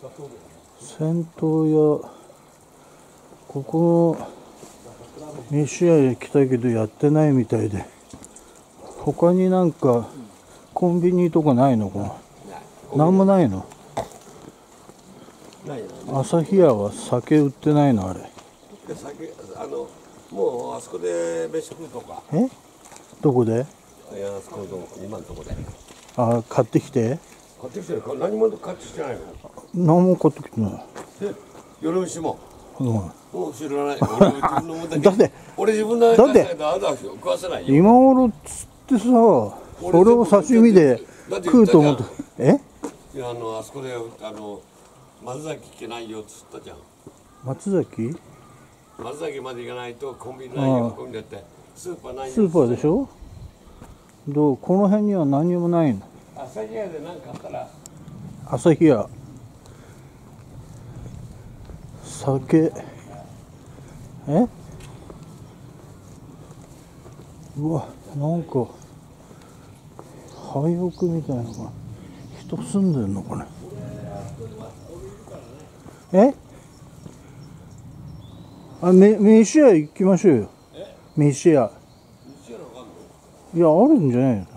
銭湯屋、ここの飯屋へ来たけどやってないみたいで、他になんかコンビニとかないのかな。なんもないの。朝日屋は酒売ってないのあれ。 酒もうあそこで飯食うとか。 どこで？ いや、あそこの今のとこで。 あ、買ってきて。 買ってきてるか、何も買ってきてないの。 何も買ってきてない。 夜飯も。もう知らない。 だって俺自分でだって食わせないよ。 今頃っつってさ、それを刺身で食うと思って。 いや、あそこで松崎行けないよっつったじゃん。 松崎まで行かないとコンビニないよ。コンビニだってスーパーないよ。 スーパーでしょ。この辺には何もないの。 朝日屋で何かあったら。 朝日屋、酒、うわ、なんか廃屋みたいなのが人住んでんのかね。飯屋行きましょうよ。飯屋。いや、あるんじゃないの。